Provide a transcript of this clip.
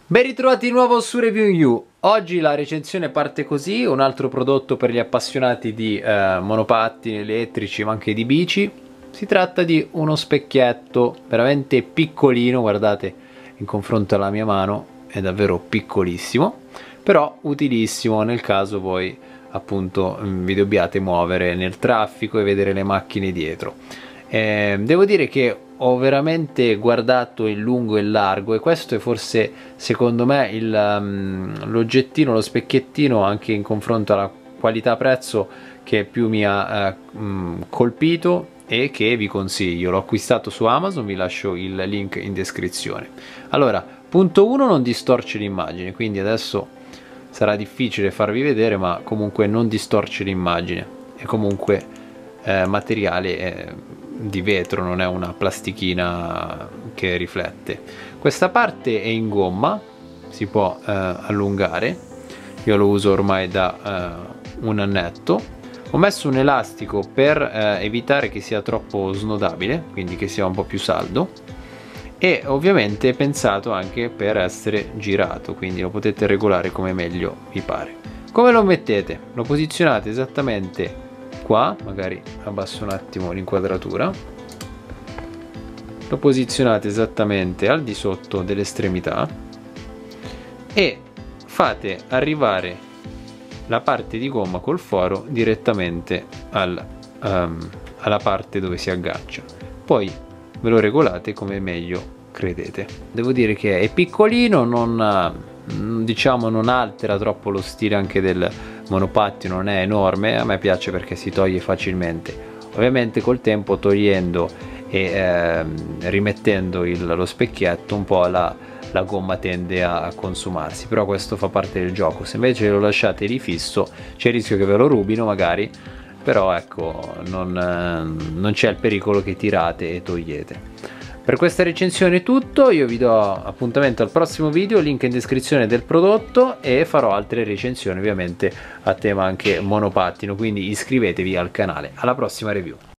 Ben ritrovati di nuovo su Review You. Oggi la recensione parte così, un altro prodotto per gli appassionati di monopattini elettrici ma anche di bici. Si tratta di uno specchietto veramente piccolino, guardate in confronto alla mia mano è davvero piccolissimo, però utilissimo nel caso voi appunto vi dobbiate muovere nel traffico e vedere le macchine dietro. Devo dire che ho veramente guardato in lungo e in largo e questo è forse secondo me l'oggettino, lo specchiettino anche in confronto alla qualità-prezzo che più mi ha colpito e che vi consiglio. L'ho acquistato su Amazon, vi lascio il link in descrizione. Allora, punto 1, non distorce l'immagine, quindi adesso sarà difficile farvi vedere, ma comunque non distorce l'immagine, è comunque materiale di vetro, non è una plastichina che riflette. Questa parte è in gomma, si può allungare, io lo uso ormai da un annetto. Ho messo un elastico per evitare che sia troppo snodabile, quindi che sia un po' più saldo, e ovviamente è pensato anche per essere girato, quindi lo potete regolare come meglio vi pare. Come lo mettete? Lo posizionate esattamente qua, magari abbasso un attimo l'inquadratura, lo posizionate esattamente al di sotto dell'estremità e fate arrivare la parte di gomma col foro direttamente alla parte dove si aggancia, poi ve lo regolate come meglio credete. Devo dire che è piccolino, diciamo non altera troppo lo stile anche del monopattino, non è enorme, a me piace perché si toglie facilmente. Ovviamente col tempo, togliendo e rimettendo lo specchietto, un po' la gomma tende a consumarsi, però questo fa parte del gioco. Se invece lo lasciate lì fisso c'è il rischio che ve lo rubino magari, però ecco non c'è il pericolo che tirate e togliete. Per questa recensione è tutto, io vi do appuntamento al prossimo video, link in descrizione del prodotto, e farò altre recensioni ovviamente a tema anche monopattino, quindi iscrivetevi al canale. Alla prossima review.